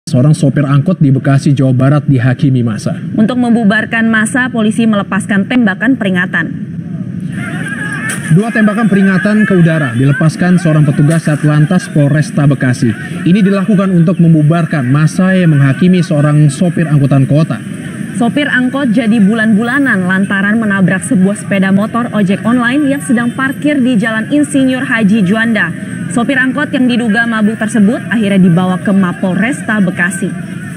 Seorang sopir angkot di Bekasi, Jawa Barat dihakimi massa. Untuk membubarkan massa, polisi melepaskan tembakan peringatan. 2 tembakan peringatan ke udara dilepaskan seorang petugas Satlantas Polresta Bekasi. Ini dilakukan untuk membubarkan massa yang menghakimi seorang sopir angkutan kota. Sopir angkot jadi bulan-bulanan lantaran menabrak sebuah sepeda motor ojek online yang sedang parkir di Jalan Insinyur Haji Juanda. Sopir angkot yang diduga mabuk tersebut akhirnya dibawa ke Mapolresta Bekasi.